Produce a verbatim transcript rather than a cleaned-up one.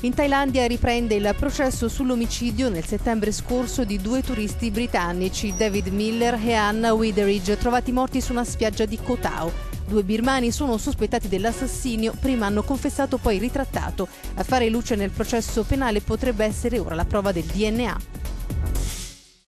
In Thailandia riprende il processo sull'omicidio nel settembre scorso di due turisti britannici, David Miller e Anna Witheridge, trovati morti su una spiaggia di Koh Tao. Due birmani sono sospettati dell'assassinio, prima hanno confessato poi ritrattato. A fare luce nel processo penale potrebbe essere ora la prova del D N A.